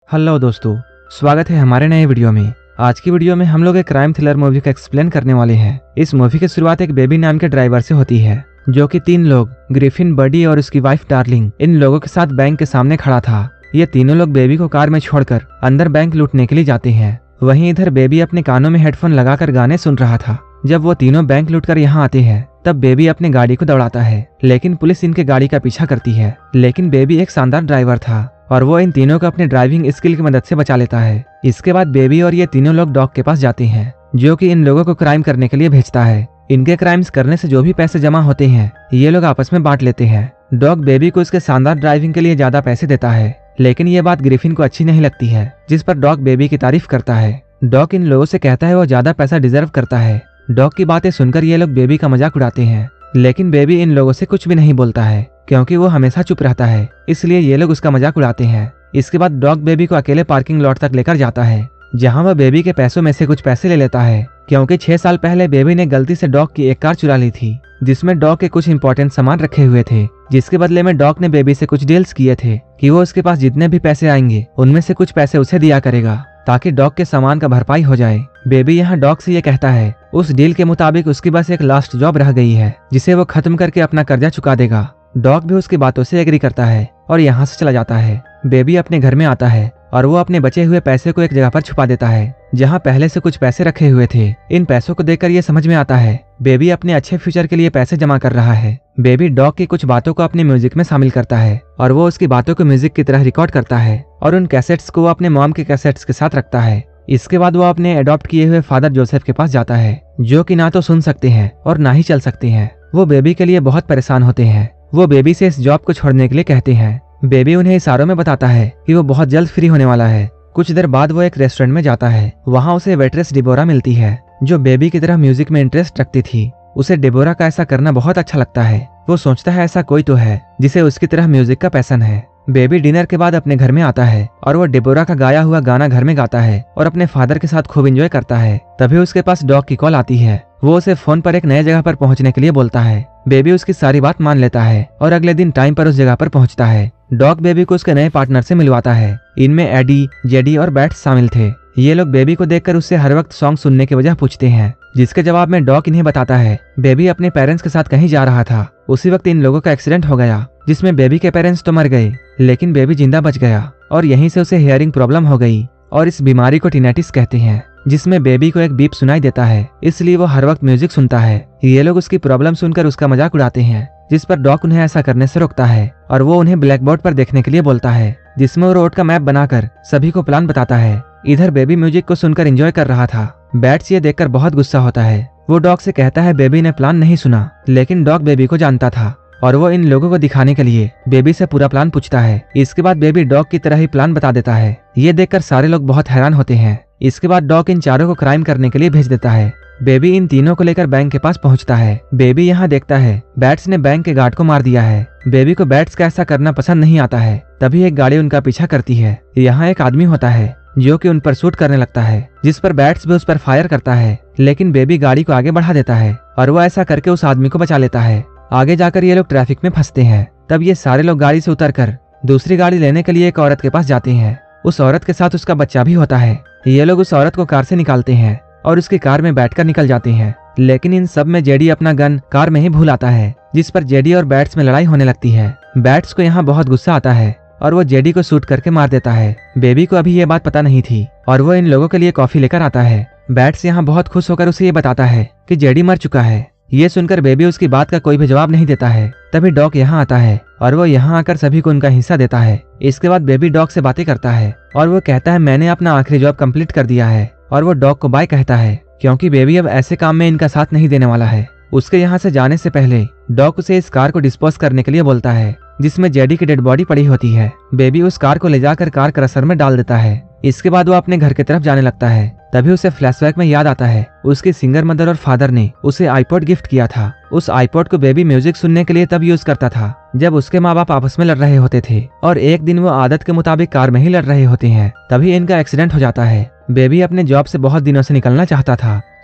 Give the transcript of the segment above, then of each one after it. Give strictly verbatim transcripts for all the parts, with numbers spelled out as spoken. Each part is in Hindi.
हेलो दोस्तों, स्वागत है हमारे नए वीडियो में। आज की वीडियो में हम लोग एक क्राइम थ्रिलर मूवी का एक्सप्लेन करने वाले हैं। इस मूवी की शुरुआत एक बेबी नाम के ड्राइवर से होती है, जो कि तीन लोग ग्रिफिन, बडी और उसकी वाइफ डार्लिंग इन लोगों के साथ बैंक के सामने खड़ा था। ये तीनों लोग बेबी को कार में छोड़कर अंदर बैंक लूटने के लिए जाते हैं। वहीं इधर बेबी अपने कानों में हेडफोन लगाकर गाने सुन रहा था। जब वो तीनों बैंक लूटकर यहाँ आते हैं तब बेबी अपनी गाड़ी को दौड़ाता है, लेकिन पुलिस इनके गाड़ी का पीछा करती है। लेकिन बेबी एक शानदार ड्राइवर था और वो इन तीनों को अपने ड्राइविंग स्किल की मदद से बचा लेता है। इसके बाद बेबी और ये तीनों लोग डॉग के पास जाते हैं, जो कि इन लोगों को क्राइम करने के लिए भेजता है। इनके क्राइम्स करने से जो भी पैसे जमा होते हैं ये लोग आपस में बांट लेते हैं। डॉग बेबी को उसके शानदार ड्राइविंग के लिए ज्यादा पैसे देता है, लेकिन ये बात ग्रिफिन को अच्छी नहीं लगती है, जिस पर डॉग बेबी की तारीफ करता है। डॉग इन लोगों से कहता है वो ज्यादा पैसा डिजर्व करता है। डॉग की बातें सुनकर ये लोग बेबी का मजाक उड़ाते हैं, लेकिन बेबी इन लोगों से कुछ भी नहीं बोलता है, क्योंकि वो हमेशा चुप रहता है, इसलिए ये लोग उसका मजाक उड़ाते हैं। इसके बाद डॉग बेबी को अकेले पार्किंग लॉट तक लेकर जाता है, जहां वह बेबी के पैसों में से कुछ पैसे ले लेता है, क्योंकि छह साल पहले बेबी ने गलती से डॉग की एक कार चुरा ली थी, जिसमें डॉग के कुछ इंपॉर्टेंट सामान रखे हुए थे। जिसके बदले में डॉग ने बेबी से कुछ डील्स किए थे कि वो उसके पास जितने भी पैसे आएंगे उनमें से कुछ पैसे उसे दिया करेगा, ताकि डॉग के सामान का भरपाई हो जाए। बेबी यहाँ डॉग से ये कहता है उस डील के मुताबिक उसकी बस एक लास्ट जॉब रह गई है, जिसे वो खत्म करके अपना कर्जा चुका देगा। डॉग भी उसकी बातों से एग्री करता है और यहाँ से चला जाता है। बेबी अपने घर में आता है और वो अपने बचे हुए पैसे को एक जगह पर छुपा देता है, जहाँ पहले से कुछ पैसे रखे हुए थे। इन पैसों को देखकर ये समझ में आता है बेबी अपने अच्छे फ्यूचर के लिए पैसे जमा कर रहा है। बेबी डॉग की कुछ बातों को अपने म्यूजिक में शामिल करता है और वो उसकी बातों को म्यूजिक की तरह रिकॉर्ड करता है और उन कैसेट्स को वो अपने मॉम के कैसेट्स के साथ रखता है। इसके बाद वो अपने अडॉप्ट किए हुए फादर जोसेफ के पास जाता है, जो कि ना तो सुन सकते हैं और ना ही चल सकते हैं। वो बेबी के लिए बहुत परेशान होते हैं। वो बेबी से इस जॉब को छोड़ने के लिए कहते हैं। बेबी उन्हें इशारों में बताता है कि वो बहुत जल्द फ्री होने वाला है। कुछ देर बाद वो एक रेस्टोरेंट में जाता है। वहाँ उसे वेट्रेस डिबोरा मिलती है, जो बेबी की तरह म्यूजिक में इंटरेस्ट रखती थी। उसे डिबोरा का ऐसा करना बहुत अच्छा लगता है। वो सोचता है ऐसा कोई तो है जिसे उसकी तरह म्यूजिक का पैशन है। बेबी डिनर के बाद अपने घर में आता है और वो डिबोरा का गाया हुआ गाना घर में गाता है और अपने फादर के साथ खूब एंजॉय करता है। तभी उसके पास डॉग की कॉल आती है। वो उसे फोन पर एक नए जगह पर पहुंचने के लिए बोलता है। बेबी उसकी सारी बात मान लेता है और अगले दिन टाइम पर उस जगह पर पहुंचता है। डॉग बेबी को उसके नए पार्टनर से मिलवाता है। इनमें एडी, जेडी और बैट्स शामिल थे। ये लोग बेबी को देखकर उससे हर वक्त सॉन्ग सुनने की वजह पूछते हैं, जिसके जवाब में डॉग इन्हें बताता है बेबी अपने पेरेंट्स के साथ कहीं जा रहा था। उसी वक्त इन लोगों का एक्सीडेंट हो गया, जिसमें बेबी के पेरेंट्स तो मर गए, लेकिन बेबी जिंदा बच गया और यहीं से उसे हियरिंग प्रॉब्लम हो गई और इस बीमारी को टिनेटिस कहते हैं, जिसमें बेबी को एक बीप सुनाई देता है, इसलिए वो हर वक्त म्यूजिक सुनता है। ये लोग उसकी प्रॉब्लम सुनकर उसका मजाक उड़ाते हैं, जिस पर डॉग उन्हें ऐसा करने से रोकता है और वो उन्हें ब्लैक बोर्ड पर देखने के लिए बोलता है, जिसमें वो रोड का मैप बनाकर सभी को प्लान बताता है। इधर बेबी म्यूजिक को सुनकर एंजॉय कर रहा था। बैट्स ये देखकर बहुत गुस्सा होता है। वो डॉग से कहता है बेबी ने प्लान नहीं सुना, लेकिन डॉग बेबी को जानता था और वो इन लोगों को दिखाने के लिए बेबी से पूरा प्लान पूछता है। इसके बाद बेबी डॉग की तरह ही प्लान बता देता है। ये देखकर सारे लोग बहुत हैरान होते हैं। इसके बाद डॉग इन चारों को क्राइम करने के लिए भेज देता है। बेबी इन तीनों को लेकर बैंक के पास पहुंचता है। बेबी यहाँ देखता है बैट्स ने बैंक के गार्ड को मार दिया है। बेबी को बैट्स का ऐसा करना पसंद नहीं आता है। तभी एक गाड़ी उनका पीछा करती है। यहाँ एक आदमी होता है जो कि उन पर शूट करने लगता है, जिस पर बैट्स भी उस पर फायर करता है, लेकिन बेबी गाड़ी को आगे बढ़ा देता है और वो ऐसा करके उस आदमी को बचा लेता है। आगे जाकर ये लोग ट्रैफिक में फंसते हैं। तब ये सारे लोग गाड़ी से उतरकर दूसरी गाड़ी लेने के लिए एक औरत के पास जाते हैं। उस औरत के साथ उसका बच्चा भी होता है। ये लोग उस औरत को कार से निकालते हैं और उसकी कार में बैठकर निकल जाते हैं, लेकिन इन सब में जेडी अपना गन कार में ही भूल आता है, जिस पर जेडी और बैट्स में लड़ाई होने लगती है। बैट्स को यहाँ बहुत गुस्सा आता है और वो जेडी को शूट करके मार देता है। बेबी को अभी ये बात पता नहीं थी और वो इन लोगों के लिए कॉफी लेकर आता है। बैट्स यहाँ बहुत खुश होकर उसे ये बताता है कि जेडी मर चुका है। ये सुनकर बेबी उसकी बात का कोई भी जवाब नहीं देता है। तभी डॉग यहाँ आता है और वो यहाँ आकर सभी को उनका हिस्सा देता है। इसके बाद बेबी डॉग से बातें करता है और वो कहता है मैंने अपना आखिरी जॉब कंप्लीट कर दिया है, और वो डॉग को बाय कहता है, क्योंकि बेबी अब ऐसे काम में इनका साथ नहीं देने वाला है। उसके यहाँ से जाने से पहले डॉग उसे इस कार को डिस्पोज करने के लिए बोलता है, जिसमें जेडी की डेड बॉडी पड़ी होती है। बेबी उस कार को ले जाकर कार क्रशर में डाल देता है। इसके बाद वो अपने घर की तरफ जाने लगता है। तभी उसे फ्लैशबैक में याद आता है उसकी सिंगर मदर और फादर ने उसे आईपॉड गिफ्ट किया था। उस आईपॉड को बेबी म्यूजिक सुनने के लिए तब यूज करता था जब उसके माँ बाप आपस में लड़ रहे होते थे, और एक दिन वो आदत के मुताबिक कार में ही लड़ रहे होते हैं। तभी इनका एक्सीडेंट हो जाता है। बेबी अपने जॉब से बहुत दिनों से निकलना चाहता था,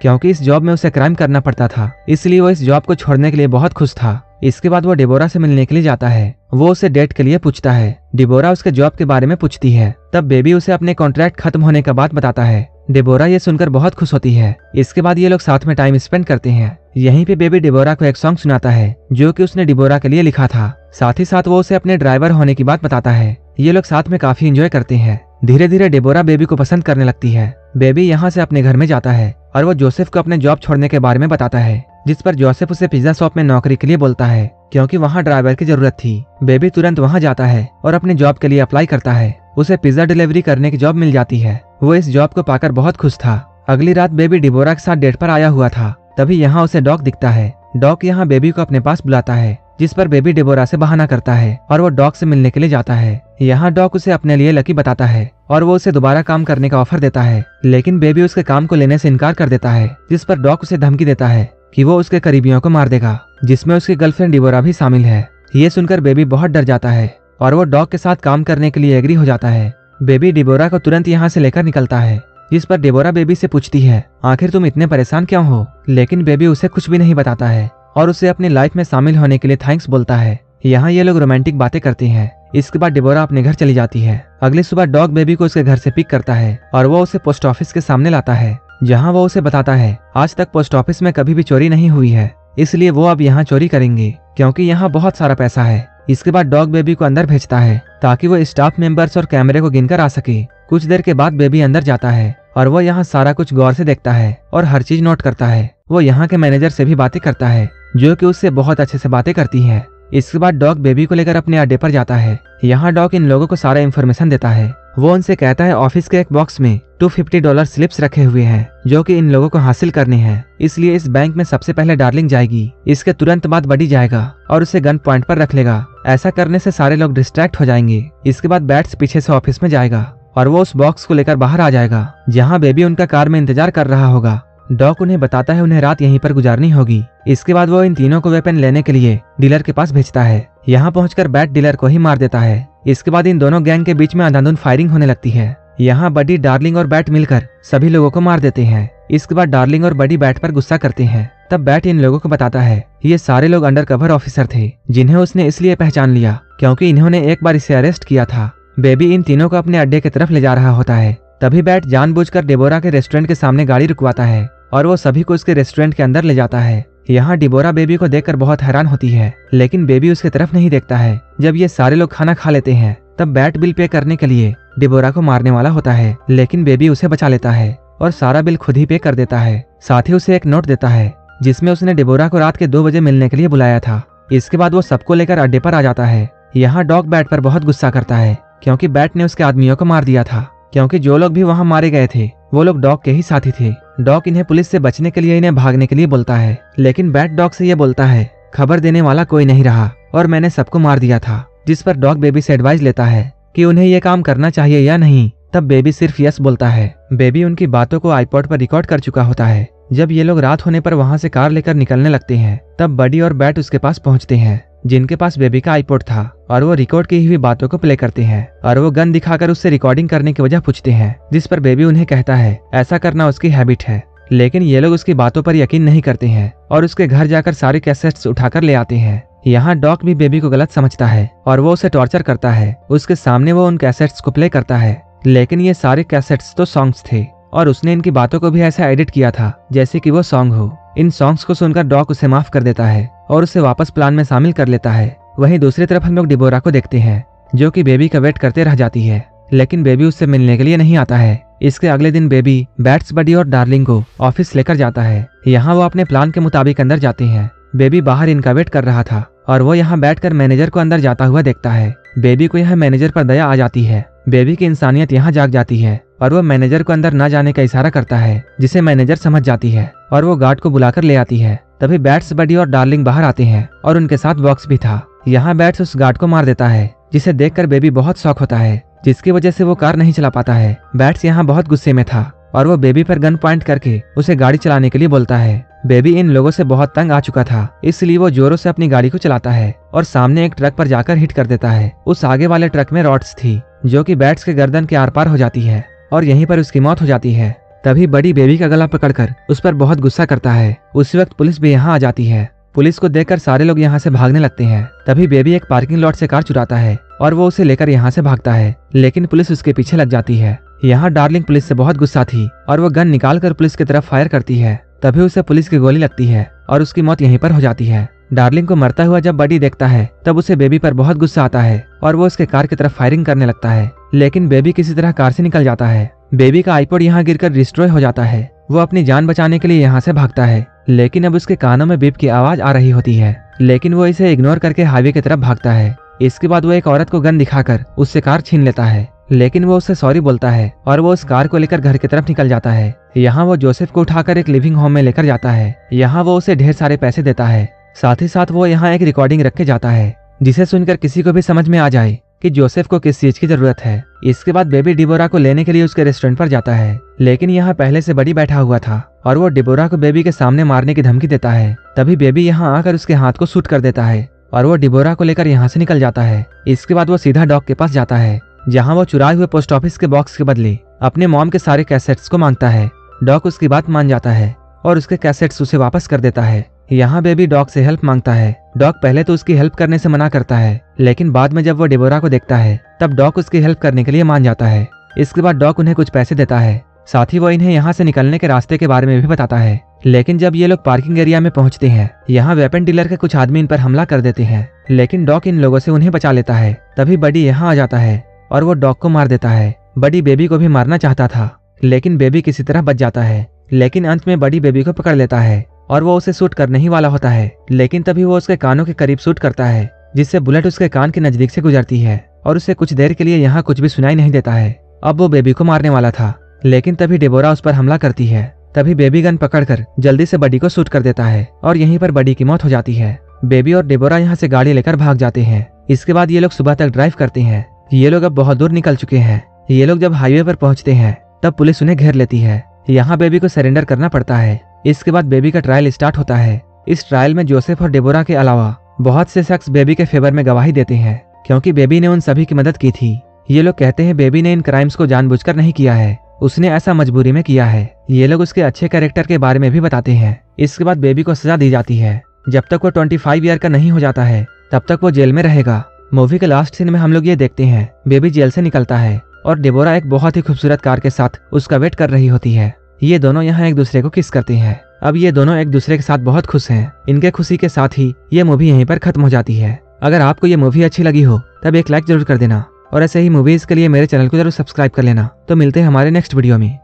क्योंकि इस जॉब में उसे क्राइम करना पड़ता था, इसलिए वो इस जॉब को छोड़ने के लिए बहुत खुश था। इसके बाद वो डिबोरा से मिलने के लिए जाता है। वो उसे डेट के लिए पूछता है। डिबोरा उसके जॉब के बारे में पूछती है। तब बेबी उसे अपने कॉन्ट्रैक्ट खत्म होने का बात बताता है। डिबोरा ये सुनकर बहुत खुश होती है। इसके बाद ये लोग साथ में टाइम स्पेंड करते हैं। यहीं पे बेबी डिबोरा को एक सॉन्ग सुनाता है जो कि उसने डिबोरा के लिए लिखा था। साथ ही साथ वो उसे अपने ड्राइवर होने की बात बताता है। ये लोग साथ में काफी एंजॉय करते हैं। धीरे धीरे डिबोरा बेबी को पसंद करने लगती है। बेबी यहाँ से अपने घर में जाता है और वो जोसेफ को अपने जॉब छोड़ने के बारे में बताता है, जिस पर जोसेफ उसे पिज्जा शॉप में नौकरी के लिए बोलता है क्योंकि वहाँ ड्राइवर की जरूरत थी। बेबी तुरंत वहाँ जाता है और अपने जॉब के लिए अप्लाई करता है। उसे पिज्जा डिलीवरी करने की जॉब मिल जाती है। वो इस जॉब को पाकर बहुत खुश था। अगली रात बेबी डिबोरा के साथ डेट पर आया हुआ था। तभी यहाँ उसे डॉग दिखता है। डॉग यहाँ बेबी को अपने पास बुलाता है, जिस पर बेबी डिबोरा से बहाना करता है और वो डॉग से मिलने के लिए जाता है। यहाँ डॉग उसे अपने लिए लकी बताता है और वो उसे दोबारा काम करने का ऑफर देता है, लेकिन बेबी उसके काम को लेने से इनकार कर देता है, जिस पर डॉग उसे धमकी देता है कि वो उसके करीबियों को मार देगा, जिसमें उसकी गर्लफ्रेंड डिबोरा भी शामिल है। ये सुनकर बेबी बहुत डर जाता है और वो डॉग के साथ काम करने के लिए एग्री हो जाता है। बेबी डिबोरा को तुरंत यहाँ से लेकर निकलता है, जिस पर डिबोरा बेबी से पूछती है, आखिर तुम इतने परेशान क्यों हो? लेकिन बेबी उसे कुछ भी नहीं बताता है और उसे अपनी लाइफ में शामिल होने के लिए थैंक्स बोलता है। यहाँ ये लोग रोमांटिक बातें करते हैं। इसके बाद डिबोरा अपने घर चली जाती है। अगली सुबह डॉग बेबी को उसके घर से पिक करता है और वो उसे पोस्ट ऑफिस के सामने लाता है, जहाँ वो उसे बताता है आज तक पोस्ट ऑफिस में कभी भी चोरी नहीं हुई है, इसलिए वो अब यहाँ चोरी करेंगे क्योंकि यहाँ बहुत सारा पैसा है। इसके बाद डॉग बेबी को अंदर भेजता है ताकि वो स्टाफ मेंबर्स और कैमरे को गिनकर आ सके। कुछ देर के बाद बेबी अंदर जाता है और वो यहाँ सारा कुछ गौर से देखता है और हर चीज नोट करता है। वो यहाँ के मैनेजर से भी बातें करता है, जो कि उससे बहुत अच्छे से बातें करती है। इसके बाद डॉग बेबी को लेकर अपने अड्डे पर जाता है। यहाँ डॉग इन लोगों को सारा इन्फॉर्मेशन देता है। वो उनसे कहता है ऑफिस के एक बॉक्स में दो सौ पचास डॉलर स्लिप्स रखे हुए हैं जो कि इन लोगों को हासिल करने हैं, इसलिए इस बैंक में सबसे पहले डार्लिंग जाएगी, इसके तुरंत बाद बडी जाएगा और उसे गन पॉइंट पर रख लेगा। ऐसा करने से सारे लोग डिस्ट्रैक्ट हो जाएंगे। इसके बाद बैट्स पीछे से ऑफिस में जाएगा और वो उस बॉक्स को लेकर बाहर आ जाएगा, जहाँ बेबी उनका कार में इंतजार कर रहा होगा। डॉग उन्हें बताता है उन्हें रात यहीं पर गुजारनी होगी। इसके बाद वो इन तीनों को वेपन लेने के लिए डीलर के पास भेजता है। यहाँ पहुंचकर बैट डीलर को ही मार देता है। इसके बाद इन दोनों गैंग के बीच में अंधाधुंध फायरिंग होने लगती है। यहाँ बडी, डार्लिंग और बैट मिलकर सभी लोगों को मार देते हैं। इसके बाद डार्लिंग और बडी बैट पर गुस्सा करते हैं। तब बैट इन लोगों को बताता है ये सारे लोग अंडर कवर ऑफिसर थे, जिन्हें उसने इसलिए पहचान लिया क्योंकि इन्होंने एक बार इसे अरेस्ट किया था। बेबी इन तीनों को अपने अड्डे की तरफ ले जा रहा होता है। तभी बैट जानबूझकर डिबोरा के रेस्टोरेंट के सामने गाड़ी रुकवाता है और वो सभी को उसके रेस्टोरेंट के अंदर ले जाता है। यहाँ डिबोरा बेबी को देखकर बहुत हैरान होती है, लेकिन बेबी उसके तरफ नहीं देखता है। जब ये सारे लोग खाना खा लेते हैं तब बैट बिल पे करने के लिए डिबोरा को मारने वाला होता है, लेकिन बेबी उसे बचा लेता है और सारा बिल खुद ही पे कर देता है। साथ ही उसे एक नोट देता है जिसमें उसने डिबोरा को रात के दो बजे मिलने के लिए बुलाया था। इसके बाद वो सबको लेकर अड्डे पर आ जाता है। यहाँ डॉग बैट पर बहुत गुस्सा करता है क्योंकि बैट ने उसके आदमियों को मार दिया था, क्योंकि जो लोग भी वहाँ मारे गए थे वो लोग डॉग के ही साथी थे। डॉग इन्हें पुलिस से बचने के लिए इन्हें भागने के लिए बोलता है, लेकिन बैट डॉग से ये बोलता है खबर देने वाला कोई नहीं रहा और मैंने सबको मार दिया था। जिस पर डॉग बेबी से एडवाइस लेता है कि उन्हें ये काम करना चाहिए या नहीं। तब बेबी सिर्फ यस बोलता है। बेबी उनकी बातों को आईपॉड पर रिकॉर्ड कर चुका होता है। जब ये लोग रात होने पर वहाँ से कार लेकर निकलने लगते हैं तब बडी और बैट उसके पास पहुँचते हैं, जिनके पास बेबी का आईपॉड था, और वो रिकॉर्ड की हुई बातों को प्ले करते हैं और वो गन दिखाकर उससे रिकॉर्डिंग करने की वजह पूछते हैं, जिस पर बेबी उन्हें कहता है ऐसा करना उसकी हैबिट है। लेकिन ये लोग उसकी बातों पर यकीन नहीं करते हैं और उसके घर जाकर सारे कैसेट्स उठाकर ले आते हैं। यहाँ डॉग भी बेबी को गलत समझता है और वो उसे टॉर्चर करता है। उसके सामने वो उन कैसेट्स को प्ले करता है, लेकिन ये सारे कैसेट्स तो सॉन्ग्स थे और उसने इनकी बातों को भी ऐसा एडिट किया था जैसे कि वो सॉन्ग हो। इन सॉन्ग्स को सुनकर डॉग उसे माफ कर देता है और उसे वापस प्लान में शामिल कर लेता है। वहीं दूसरी तरफ हम लोग डिबोरा को देखते हैं, जो कि बेबी का वेट करते रह जाती है, लेकिन बेबी उससे मिलने के लिए नहीं आता है। इसके अगले दिन बेबी बैट्स, बडी और डार्लिंग को ऑफिस लेकर जाता है। यहाँ वो अपने प्लान के मुताबिक अंदर जाते हैं। बेबी बाहर इनका वेट कर रहा था और वो यहाँ बैठकर मैनेजर को अंदर जाता हुआ देखता है। बेबी को यह मैनेजर पर दया आ जाती है। बेबी की इंसानियत यहाँ जाग जाती है और वो मैनेजर को अंदर न जाने का इशारा करता है, जिसे मैनेजर समझ जाती है और वो गार्ड को बुलाकर ले आती है। तभी बैट्स, बडी और डार्लिंग बाहर आते हैं और उनके साथ बॉक्स भी था। यहाँ बैट्स उस गार्ड को मार देता है, जिसे देखकर बेबी बहुत शॉक होता है, जिसकी वजह से वो कार नहीं चला पाता है। बैट्स यहाँ बहुत गुस्से में था और वो बेबी पर गन पॉइंट करके उसे गाड़ी चलाने के लिए बोलता है। बेबी इन लोगों से बहुत तंग आ चुका था, इसलिए वो जोरों से अपनी गाड़ी को चलाता है और सामने एक ट्रक पर जाकर हिट कर देता है। उस आगे वाले ट्रक में रॉड्स थी, जो कि बैट्स के गर्दन के आर पार हो जाती है और यहीं पर उसकी मौत हो जाती है। तभी बड़ी बेबी का गला पकड़कर उस पर बहुत गुस्सा करता है। उसी वक्त पुलिस भी यहाँ आ जाती है। पुलिस को देखकर सारे लोग यहाँ से भागने लगते हैं। तभी बेबी एक पार्किंग लॉट से कार चुराता है और वो उसे लेकर यहाँ से भागता है, लेकिन पुलिस उसके पीछे लग जाती है। यहाँ डार्लिंग पुलिस से बहुत गुस्सा थी और वो गन निकाल कर पुलिस की तरफ फायर करती है। तभी उसे पुलिस की गोली लगती है और उसकी मौत यहीं पर हो जाती है। डार्लिंग को मरता हुआ जब बडी देखता है तब उसे बेबी पर बहुत गुस्सा आता है और वो उसके कार की तरफ फायरिंग करने लगता है, लेकिन बेबी किसी तरह कार से निकल जाता है। बेबी का आईपॉड यहाँ गिरकर डिस्ट्रॉय हो जाता है। वो अपनी जान बचाने के लिए यहाँ से भागता है, लेकिन अब उसके कानों में बीप की आवाज आ रही होती है, लेकिन वो इसे इग्नोर करके हाईवे की तरफ भागता है। इसके बाद वो एक औरत को गन दिखाकर उससे कार छीन लेता है, लेकिन वो उससे सॉरी बोलता है और वो उस कार को लेकर घर की तरफ निकल जाता है। यहाँ वो जोसेफ को उठाकर एक लिविंग होम में लेकर जाता है। यहाँ वो उसे ढेर सारे पैसे देता है। साथ ही साथ वो यहाँ एक रिकॉर्डिंग रख के जाता है, जिसे सुनकर किसी को भी समझ में आ जाए कि जोसेफ को किस चीज की जरूरत है। इसके बाद बेबी डिबोरा को लेने के लिए उसके रेस्टोरेंट पर जाता है, लेकिन यहाँ पहले से बड़ी बैठा हुआ था और वो डिबोरा को बेबी के सामने मारने की धमकी देता है। तभी बेबी यहाँ आकर उसके हाथ को शूट कर देता है और वो डिबोरा को लेकर यहाँ से निकल जाता है। इसके बाद वो सीधा डॉग के पास जाता है, जहाँ वो चुराए हुए पोस्ट ऑफिस के बॉक्स के बदले अपने मॉम के सारे कैसेट्स को मांगता है। डॉग उसकी बात मान जाता है और उसके कैसेट्स उसे वापस कर देता है। यहाँ बेबी डॉग से हेल्प मांगता है। डॉग पहले तो उसकी हेल्प करने से मना करता है, लेकिन बाद में जब वो डिबोरा को देखता है तब डॉग उसकी हेल्प करने के लिए मान जाता है। इसके बाद डॉग उन्हें कुछ पैसे देता है, साथ ही वो इन्हें यहाँ से निकलने के रास्ते के बारे में भी बताता है। लेकिन जब ये लोग पार्किंग एरिया में पहुंचते हैं, यहाँ वेपन डीलर के कुछ आदमी इन पर हमला कर देते हैं, लेकिन डॉग इन लोगों से उन्हें बचा लेता है। तभी बडी यहाँ आ जाता है और वो डॉग को मार देता है। बडी बेबी को भी मारना चाहता था, लेकिन बेबी किसी तरह बच जाता है। लेकिन अंत में बडी बेबी को पकड़ लेता है और वो उसे शूट करने ही वाला होता है, लेकिन तभी वो उसके कानों के करीब शूट करता है, जिससे बुलेट उसके कान के नजदीक से गुजरती है और उसे कुछ देर के लिए यहाँ कुछ भी सुनाई नहीं देता है। अब वो बेबी को मारने वाला था, लेकिन तभी डिबोरा उस पर हमला करती है। तभी बेबी गन पकड़कर जल्दी से बडी को शूट कर देता है और यहीं पर बडी की मौत हो जाती है। बेबी और डिबोरा यहाँ से गाड़ी लेकर भाग जाते हैं। इसके बाद ये लोग सुबह तक ड्राइव करते हैं। ये लोग अब बहुत दूर निकल चुके हैं। ये लोग जब हाईवे पर पहुंचते हैं तब पुलिस उन्हें घेर लेती है। यहाँ बेबी को सरेंडर करना पड़ता है। इसके बाद बेबी का ट्रायल स्टार्ट होता है। इस ट्रायल में जोसेफ और डिबोरा के अलावा बहुत से शख्स बेबी के फेवर में गवाही देते हैं, क्योंकि बेबी ने उन सभी की मदद की थी। ये लोग कहते हैं बेबी ने इन क्राइम्स को जानबूझकर नहीं किया है, उसने ऐसा मजबूरी में किया है। ये लोग उसके अच्छे कैरेक्टर के बारे में भी बताते हैं। इसके बाद बेबी को सजा दी जाती है। जब तक वो पच्चीस ईयर का नहीं हो जाता है तब तक वो जेल में रहेगा। मूवी के लास्ट सीन में हम लोग ये देखते हैं बेबी जेल से निकलता है और डिबोरा एक बहुत ही खूबसूरत कार के साथ उसका वेट कर रही होती है। ये दोनों यहाँ एक दूसरे को किस करते हैं। अब ये दोनों एक दूसरे के साथ बहुत खुश हैं। इनके खुशी के साथ ही ये मूवी यहीं पर खत्म हो जाती है। अगर आपको ये मूवी अच्छी लगी हो तब एक लाइक जरूर कर देना और ऐसे ही मूवीज के लिए मेरे चैनल को जरूर सब्सक्राइब कर लेना। तो मिलते हैं हमारे नेक्स्ट वीडियो में।